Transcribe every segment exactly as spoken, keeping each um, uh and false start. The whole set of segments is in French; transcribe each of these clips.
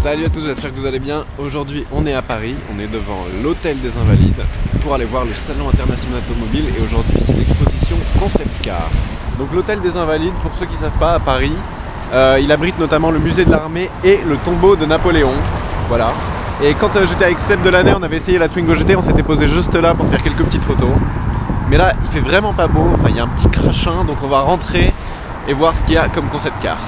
Salut à tous, j'espère que vous allez bien. Aujourd'hui on est à Paris, on est devant l'Hôtel des Invalides pour aller voir le Salon International Automobile et aujourd'hui c'est l'exposition Concept Car. Donc l'Hôtel des Invalides, pour ceux qui ne savent pas, à Paris, euh, il abrite notamment le musée de l'armée et le tombeau de Napoléon. Voilà. Et quand euh, j'étais avec Seb de l'année, on avait essayé la Twingo G T, on s'était posé juste là pour faire quelques petites photos. Mais là il fait vraiment pas beau, enfin il y a un petit crachin, donc on va rentrer et voir ce qu'il y a comme concept car.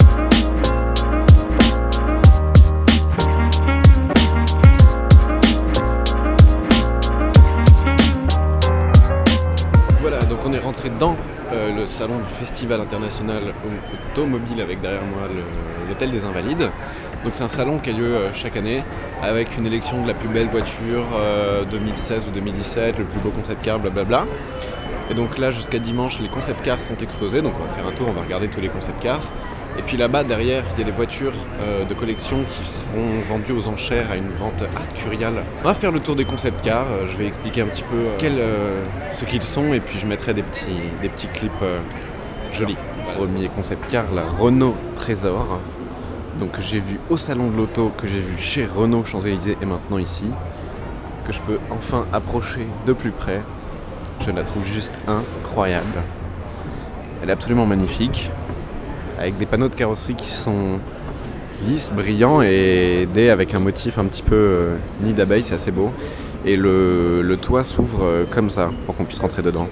Voilà, donc on est rentré dans euh, le salon du Festival International Automobile avec derrière moi l'Hôtel des Invalides. Donc c'est un salon qui a lieu euh, chaque année avec une élection de la plus belle voiture euh, deux mille seize ou deux mille dix-sept, le plus beau concept car, blablabla. Et donc là jusqu'à dimanche les concept cars sont exposés, donc on va faire un tour, on va regarder tous les concept cars. Et puis là-bas derrière il y a des voitures euh, de collection qui seront vendues aux enchères à une vente arcuriale. On va faire le tour des concept cars, euh, je vais expliquer un petit peu euh, quel, euh, ce qu'ils sont et puis je mettrai des petits, des petits clips euh, jolis. Premier concept car, la Renault Trésor. Donc que j'ai vu au salon de l'auto, que j'ai vu chez Renault Champs-Élysées et maintenant ici, que je peux enfin approcher de plus près. Je la trouve juste incroyable. Elle est absolument magnifique, avec des panneaux de carrosserie qui sont lisses, brillants et des avec un motif un petit peu euh, nid d'abeille, c'est assez beau. Et le, le toit s'ouvre euh, comme ça pour qu'on puisse rentrer dedans.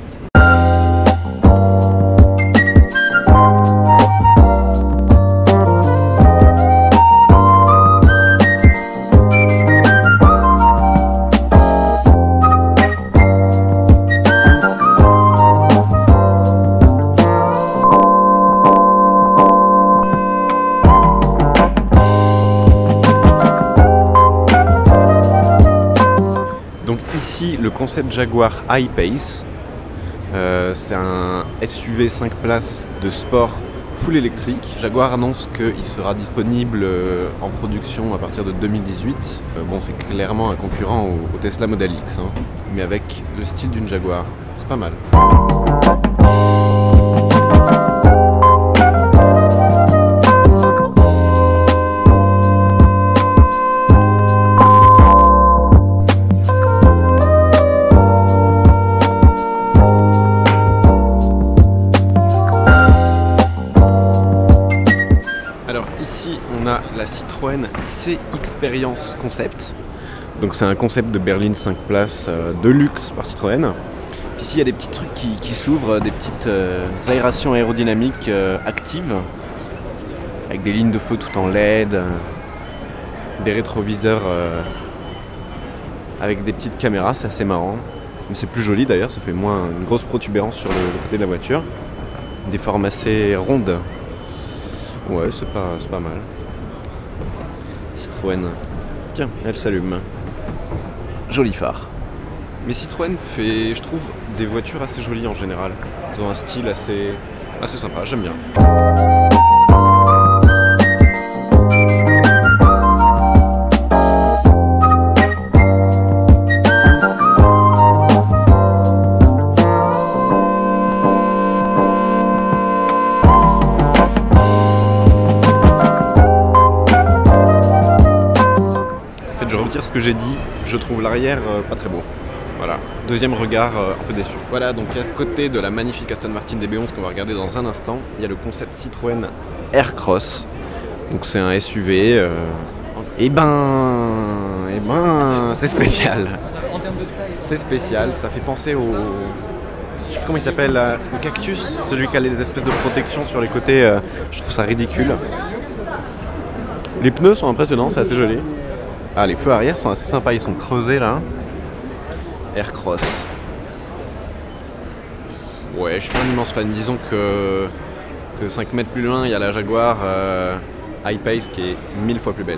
Ici, le concept Jaguar I-Pace, euh, c'est un S U V cinq places de sport full électrique. Jaguar annonce qu'il sera disponible euh, en production à partir de deux mille dix-huit. Euh, bon, c'est clairement un concurrent au, au Tesla Model X, hein, mais avec le style d'une Jaguar, c'est pas mal. Ici, on a la Citroën C-Experience Concept. Donc c'est un concept de berline cinq places euh, de luxe par Citroën. Puis ici, il y a des petits trucs qui, qui s'ouvrent, des petites euh, aérations aérodynamiques euh, actives, avec des lignes de feu tout en L E D, euh, des rétroviseurs euh, avec des petites caméras, c'est assez marrant. Mais c'est plus joli d'ailleurs, ça fait moins une grosse protubérance sur le, le côté de la voiture. Des formes assez rondes. Ouais, c'est pas, c'est pas mal. Citroën. Tiens, elle s'allume. Joli phare. Mais Citroën fait, je trouve, des voitures assez jolies en général. Ils ont un style assez, assez sympa, j'aime bien. Je retire ce que j'ai dit, je trouve l'arrière euh, pas très beau. Voilà, deuxième regard euh, un peu déçu. Voilà, donc à côté de la magnifique Aston Martin D B onze qu'on va regarder dans un instant, il y a le concept Citroën Aircross. Donc c'est un S U V. Euh... Et ben, et ben, c'est spécial. C'est spécial, ça fait penser au, je sais plus comment il s'appelle, au cactus, celui qui a les espèces de protection sur les côtés. Euh... Je trouve ça ridicule. Les pneus sont impressionnants, c'est assez joli. Ah, les feux arrière sont assez sympas, ils sont creusés là. Aircross. Ouais, je suis pas un immense fan. Disons que, que cinq mètres plus loin, il y a la Jaguar euh, I-Pace qui est mille fois plus belle.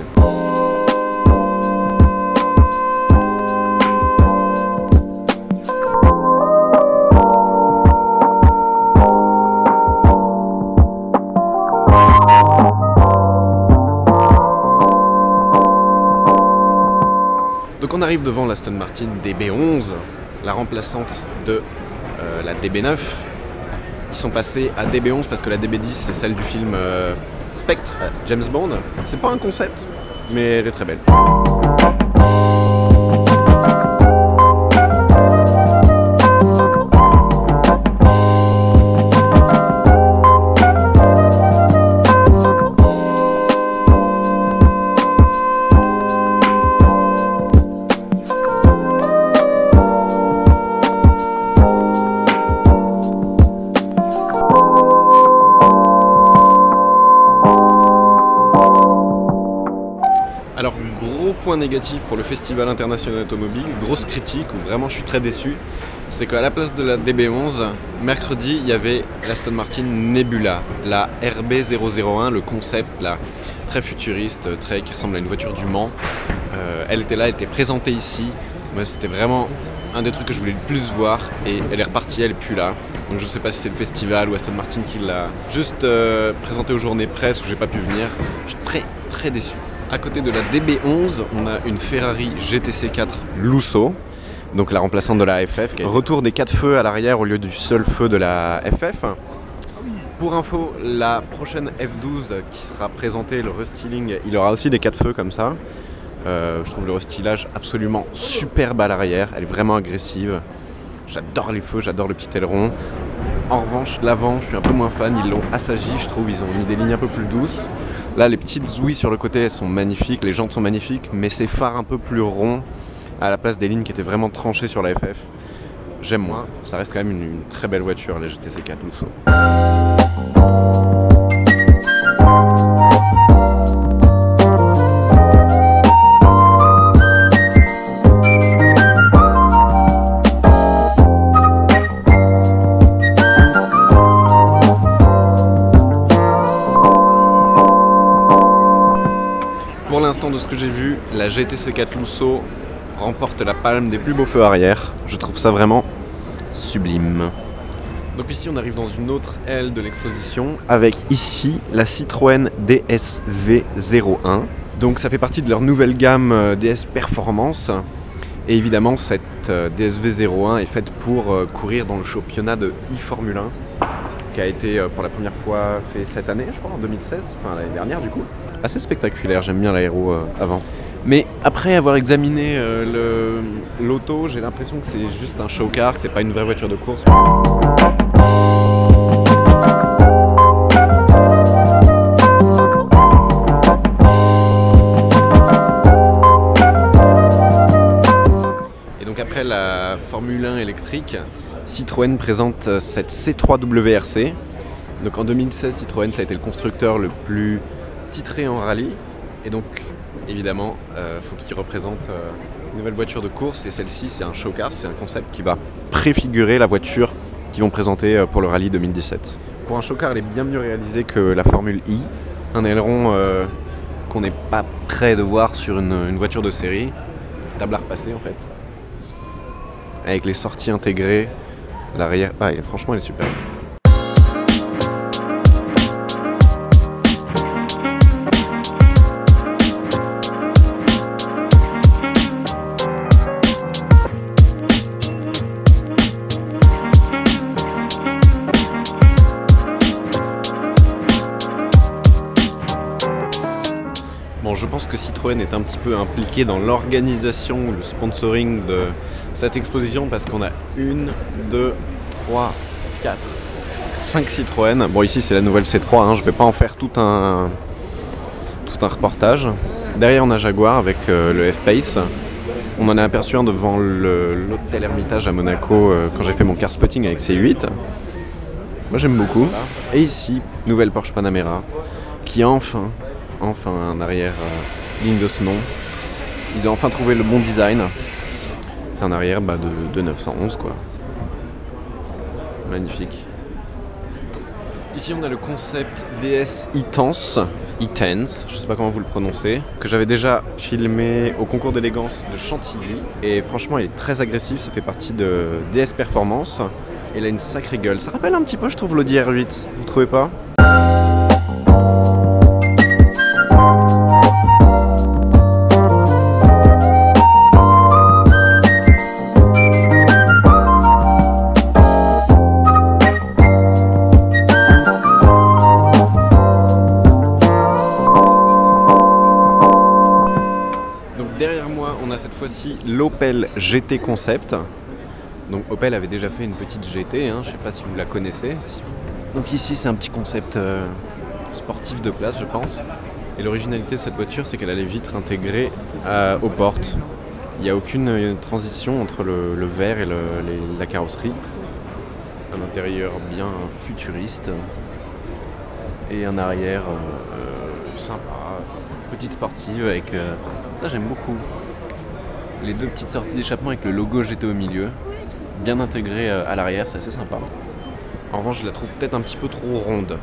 Donc on arrive devant l'Aston Martin D B onze, la remplaçante de euh, la D B neuf. Ils sont passés à D B onze parce que la D B dix c'est celle du film euh, Spectre, euh, James Bond. C'est pas un concept, mais elle est très belle. Alors, gros point négatif pour le Festival international automobile, grosse critique où vraiment je suis très déçu, c'est qu'à la place de la D B onze, mercredi, il y avait l'Aston Martin Nebula, la R B zéro zéro un, le concept là, très futuriste, très, qui ressemble à une voiture du Mans. Euh, elle était là, elle était présentée ici. Moi, c'était vraiment un des trucs que je voulais le plus voir et elle est repartie, elle est plus là. Donc je sais pas si c'est le festival ou Aston Martin qui l'a juste euh, présenté aux journées presse où j'ai pas pu venir. Je suis très très déçu. À côté de la D B onze, on a une Ferrari G T C quatre Lusso, donc la remplaçante de la F F. Retour des quatre feux à l'arrière au lieu du seul feu de la F F. Pour info, la prochaine F douze qui sera présentée, le restyling, il aura aussi des quatre feux comme ça. Euh, je trouve le restylage absolument superbe à l'arrière, elle est vraiment agressive. J'adore les feux, j'adore le petit aileron. En revanche, l'avant, je suis un peu moins fan, ils l'ont assagi, je trouve, ils ont mis des lignes un peu plus douces. Là, les petites ouïes sur le côté, elles sont magnifiques, les jantes sont magnifiques, mais ces phares un peu plus ronds à la place des lignes qui étaient vraiment tranchées sur la F F, j'aime moins. Ça reste quand même une, une très belle voiture, la G T C quatre Lusso. Pour l'instant, de ce que j'ai vu, la G T C quatre Lusso remporte la palme des plus beaux feux arrière. Je trouve ça vraiment sublime. Donc ici, on arrive dans une autre aile de l'exposition avec ici la Citroën D S V zéro un. Donc ça fait partie de leur nouvelle gamme D S Performance. Et évidemment, cette D S V zéro un est faite pour courir dans le championnat de e-Formule un qui a été pour la première fois fait cette année, je crois, en deux mille seize, enfin l'année dernière du coup. Assez spectaculaire, j'aime bien l'aéro euh, avant. Mais après avoir examiné euh, l'auto, j'ai l'impression que c'est juste un show car, que c'est pas une vraie voiture de course. Et donc après la Formule un électrique, Citroën présente cette C trois W R C. Donc en deux mille seize, Citroën ça a été le constructeur le plus titré en rallye, et donc évidemment il euh, faut qu'il représente euh, une nouvelle voiture de course, et celle-ci c'est un show car, c'est un concept qui va préfigurer la voiture qu'ils vont présenter euh, pour le rallye deux mille dix-sept. Pour un show car, elle est bien mieux réalisée que la Formule I, un aileron euh, qu'on n'est pas prêt de voir sur une, une voiture de série, table à repasser en fait, avec les sorties intégrées, l'arrière, ah, franchement elle est super. Bon, je pense que Citroën est un petit peu impliqué dans l'organisation, le sponsoring de cette exposition parce qu'on a une, deux, trois, quatre, cinq Citroën. Bon, ici c'est la nouvelle C trois, hein, je ne vais pas en faire tout un, tout un reportage. Derrière on a Jaguar avec euh, le F-Pace. On en a aperçu un devant l'hôtel Hermitage à Monaco euh, quand j'ai fait mon car spotting avec C huit. Moi j'aime beaucoup. Et ici, nouvelle Porsche Panamera qui enfin enfin un arrière euh, digne de ce nom. Ils ont enfin trouvé le bon design. C'est un arrière bah, de, de neuf cent onze quoi. Magnifique. Ici on a le concept D S e-Tense, e-Tense, je sais pas comment vous le prononcez, que j'avais déjà filmé au concours d'élégance de Chantilly. Et franchement il est très agressif, ça fait partie de D S Performance. Et il a une sacrée gueule. Ça rappelle un petit peu je trouve l'Audi R huit, vous trouvez pas ? Derrière moi, on a cette fois-ci l'Opel G T Concept. Donc Opel avait déjà fait une petite G T, hein, je ne sais pas si vous la connaissez. Donc ici, c'est un petit concept euh, sportif de place, je pense. Et l'originalité de cette voiture, c'est qu'elle a les vitres intégrées à, aux portes. Il n'y a aucune euh, transition entre le, le verre et le, les, la carrosserie. Un intérieur bien futuriste. Et un arrière euh, euh, sympa, petite sportive avec... Euh, ça j'aime beaucoup. Les deux petites sorties d'échappement avec le logo G T au milieu. Bien intégré euh, à l'arrière, c'est assez sympa. En revanche, je la trouve peut-être un petit peu trop ronde.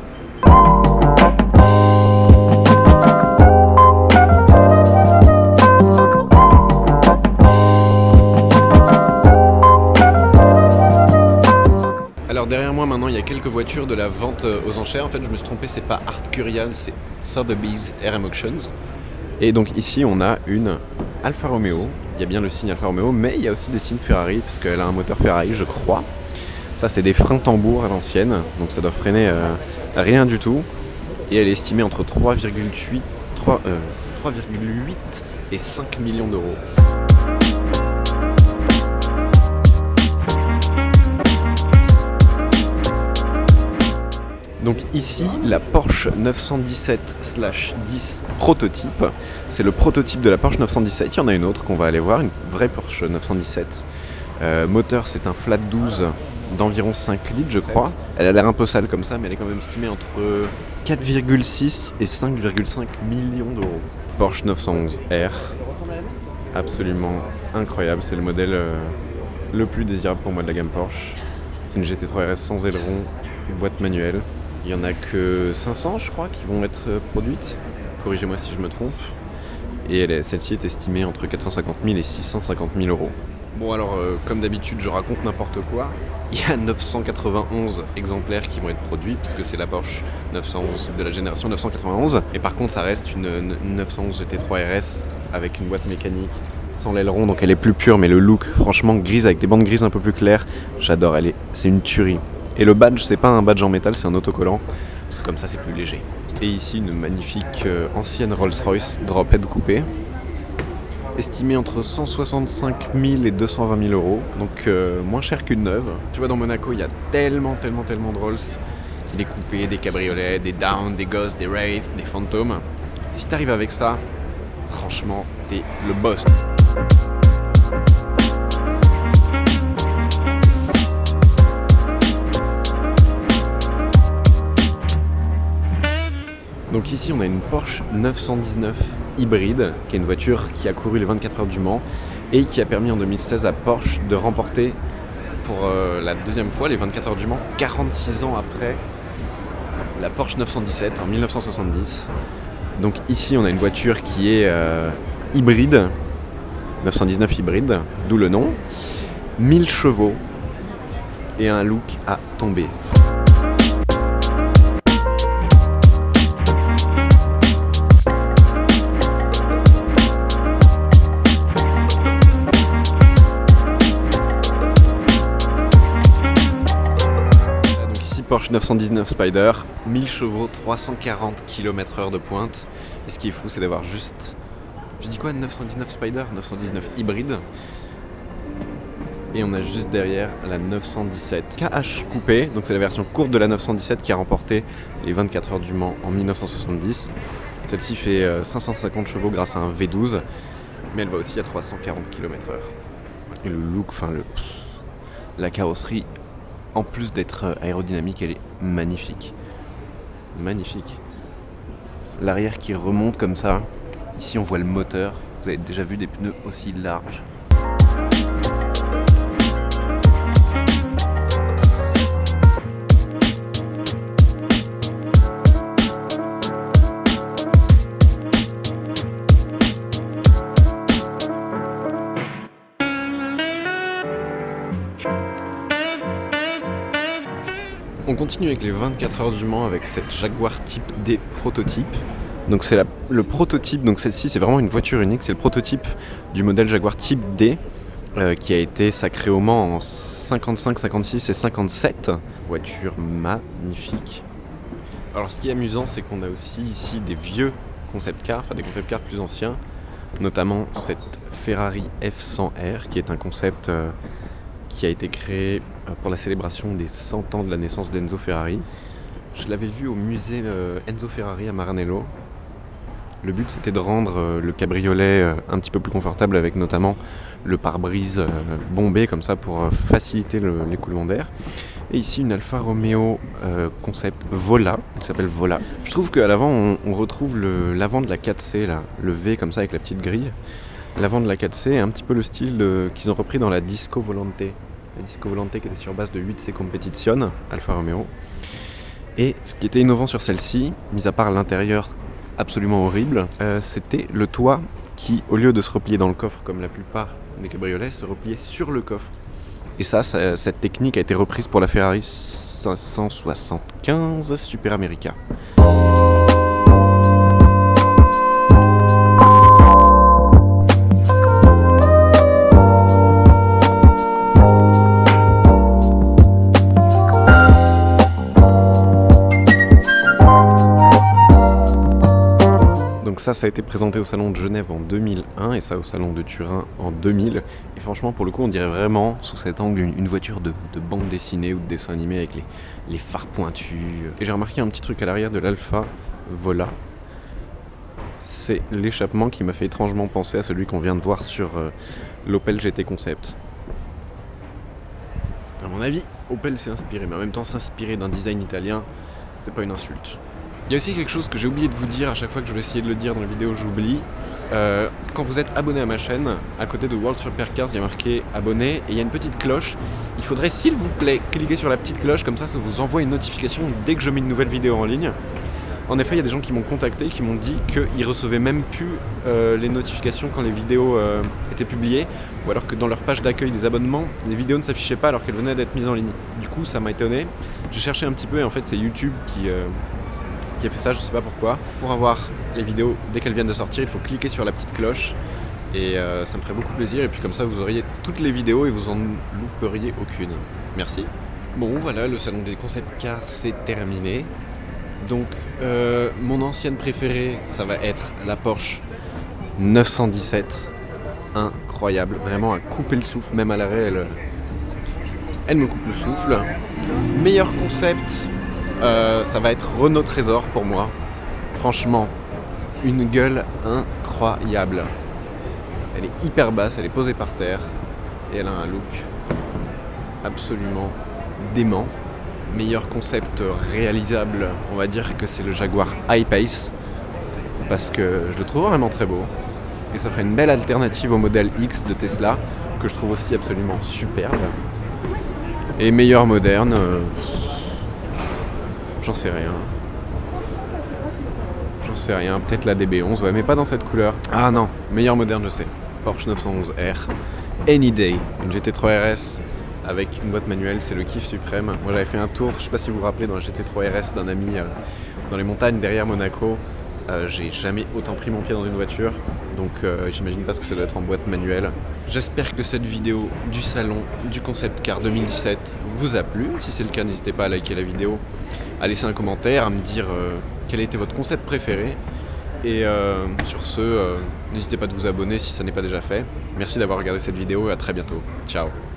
Alors derrière moi maintenant il y a quelques voitures de la vente aux enchères. En fait je me suis trompé, c'est pas Art Curial, c'est Sotheby's R M Auctions. Et donc ici on a une Alfa Romeo. Il y a bien le signe Alfa Romeo, mais il y a aussi des signes Ferrari parce qu'elle a un moteur Ferrari, je crois. Ça c'est des freins tambours à l'ancienne, donc ça doit freiner euh, rien du tout. Et elle est estimée entre trois virgule huit et cinq millions d'euros. Donc ici, la Porsche neuf cent dix-sept dix prototype. C'est le prototype de la Porsche neuf cent dix-sept. Il y en a une autre qu'on va aller voir, une vraie Porsche neuf cent dix-sept. Euh, moteur, c'est un flat douze d'environ cinq litres, je crois. Elle a l'air un peu sale comme ça, mais elle est quand même estimée entre quatre virgule six et cinq virgule cinq millions d'euros. Porsche neuf cent onze R. Absolument incroyable. C'est le modèle euh, le plus désirable pour moi de la gamme Porsche. C'est une G T trois R S sans aileron, boîte manuelle. Il n'y en a que cinq cents, je crois, qui vont être produites. Corrigez-moi si je me trompe. Et celle-ci est estimée entre quatre cent cinquante mille et six cent cinquante mille euros. Bon alors, euh, comme d'habitude, je raconte n'importe quoi. Il y a neuf cent quatre-vingt-onze exemplaires qui vont être produits, puisque c'est la Porsche neuf cent onze de la génération neuf cent quatre-vingt-onze. Et par contre, ça reste une, une neuf cent onze G T trois R S avec une boîte mécanique sans l'aileron, donc elle est plus pure, mais le look, franchement, grise avec des bandes grises un peu plus claires, j'adore, elle est, c'est une tuerie. Et le badge, c'est pas un badge en métal, c'est un autocollant, parce que comme ça c'est plus léger. Et ici une magnifique euh, ancienne Rolls-Royce Drophead coupée, estimée entre cent soixante-cinq mille et deux cent vingt mille euros, donc euh, moins cher qu'une neuve. Tu vois, dans Monaco, il y a tellement, tellement, tellement de Rolls, des coupés, des cabriolets, des Downs, des Ghosts, des Wraith, des Phantoms. Si t'arrives avec ça, franchement, t'es le boss. Donc ici on a une Porsche neuf cent dix-neuf hybride, qui est une voiture qui a couru les vingt-quatre heures du Mans et qui a permis en deux mille seize à Porsche de remporter pour euh, la deuxième fois les vingt-quatre heures du Mans, quarante-six ans après la Porsche neuf cent dix-sept en mille neuf cent soixante-dix. Donc ici on a une voiture qui est euh, hybride, neuf cent dix-neuf hybride, d'où le nom, mille chevaux et un look à tomber. Porsche neuf cent dix-neuf Spider, mille chevaux, trois cent quarante kilomètres heure de pointe. Et ce qui est fou, c'est d'avoir juste... Je dis quoi, neuf cent dix-neuf Spider, neuf cent dix-neuf hybride. Et on a juste derrière la neuf cent dix-sept K H coupée. Donc c'est la version courte de la neuf cent dix-sept qui a remporté les vingt-quatre heures du Mans en mille neuf cent soixante-dix. Celle-ci fait cinq cent cinquante chevaux grâce à un V douze. Mais elle va aussi à trois cent quarante kilomètres heure. Et le look, enfin le... la carrosserie... En plus d'être aérodynamique, elle est magnifique. Magnifique. L'arrière qui remonte comme ça. Ici, on voit le moteur. Vous avez déjà vu des pneus aussi larges. On continue avec les vingt-quatre heures du Mans avec cette Jaguar Type D prototype. Donc c'est le prototype, donc celle-ci c'est vraiment une voiture unique, c'est le prototype du modèle Jaguar Type D euh, qui a été sacré au Mans en cinquante-cinq, cinquante-six et cinquante-sept. Voiture magnifique. Alors ce qui est amusant, c'est qu'on a aussi ici des vieux concept cars, enfin des concept cars plus anciens, notamment cette Ferrari F cent R qui est un concept euh, qui a été créé euh, pour la célébration des cent ans de la naissance d'Enzo Ferrari. Je l'avais vu au musée euh, Enzo Ferrari à Maranello. Le but c'était de rendre euh, le cabriolet euh, un petit peu plus confortable avec notamment le pare-brise euh, bombé comme ça pour euh, faciliter le, l'écoulement d'air. Et ici une Alfa Romeo euh, concept Vola, elle s'appelle Vola. Je trouve qu'à l'avant on, on retrouve le, l'avant de la quatre C, là, le V comme ça avec la petite grille. L'avant de la quatre C est un petit peu le style de, qu'ils ont repris dans la Disco Volante. La Disco Volante qui était sur base de huit C Competition, Alfa Romeo. Et ce qui était innovant sur celle-ci, mis à part l'intérieur absolument horrible, euh, c'était le toit qui, au lieu de se replier dans le coffre comme la plupart des cabriolets, se repliait sur le coffre. Et ça, ça cette technique a été reprise pour la Ferrari cinq cent soixante-quinze Super America. Donc ça, ça a été présenté au Salon de Genève en deux mille un et ça au Salon de Turin en deux mille. Et franchement, pour le coup, on dirait vraiment, sous cet angle, une, une voiture de, de bande dessinée ou de dessin animé avec les, les phares pointus. Et j'ai remarqué un petit truc à l'arrière de l'Alfa Vola. C'est l'échappement qui m'a fait étrangement penser à celui qu'on vient de voir sur euh, l'Opel G T Concept. À mon avis, Opel s'est inspiré, mais en même temps, s'inspirer d'un design italien, c'est pas une insulte. Il y a aussi quelque chose que j'ai oublié de vous dire à chaque fois que je vais essayer de le dire dans la vidéo, j'oublie. Euh, quand vous êtes abonné à ma chaîne, à côté de World Supercars, il y a marqué abonné et il y a une petite cloche. Il faudrait, s'il vous plaît, cliquer sur la petite cloche, comme ça, ça vous envoie une notification dès que je mets une nouvelle vidéo en ligne. En effet, il y a des gens qui m'ont contacté, qui m'ont dit qu'ils recevaient même plus euh, les notifications quand les vidéos euh, étaient publiées, ou alors que dans leur page d'accueil des abonnements, les vidéos ne s'affichaient pas alors qu'elles venaient d'être mises en ligne. Du coup, ça m'a étonné. J'ai cherché un petit peu et en fait, c'est YouTube qui... Euh, qui a fait ça, je sais pas pourquoi. Pour avoir les vidéos dès qu'elles viennent de sortir, il faut cliquer sur la petite cloche et euh, ça me ferait beaucoup plaisir et puis comme ça vous auriez toutes les vidéos et vous en louperiez aucune. Merci. Bon voilà, le salon des concept cars c'est terminé. Donc euh, mon ancienne préférée, ça va être la Porsche neuf cent dix-sept. Incroyable, vraiment à couper le souffle, même à l'arrêt elle, elle me coupe le souffle. Meilleur concept, Euh, ça va être Renault Trésor pour moi. Franchement, une gueule incroyable. Elle est hyper basse, elle est posée par terre et elle a un look absolument dément. Meilleur concept réalisable, on va dire que c'est le Jaguar I-Pace parce que je le trouve vraiment très beau et ça ferait une belle alternative au modèle X de Tesla que je trouve aussi absolument superbe. Et meilleur moderne, euh, j'en sais rien. J'en sais rien. Peut-être la D B onze, ouais, mais pas dans cette couleur. Ah non, meilleur moderne, je sais. Porsche neuf cent onze R. Any Day. Une G T trois R S avec une boîte manuelle, c'est le kiff suprême. Moi j'avais fait un tour, je sais pas si vous vous rappelez, dans la G T trois R S d'un ami euh, dans les montagnes derrière Monaco. Euh, j'ai jamais autant pris mon pied dans une voiture. Donc euh, j'imagine pas ce que ça doit être en boîte manuelle. J'espère que cette vidéo du salon du Concept Car deux mille dix-sept vous a plu. Si c'est le cas, n'hésitez pas à liker la vidéo, à laisser un commentaire, à me dire euh, quel était votre concept préféré. Et euh, sur ce, euh, n'hésitez pas à vous abonner si ça n'est pas déjà fait. Merci d'avoir regardé cette vidéo et à très bientôt. Ciao.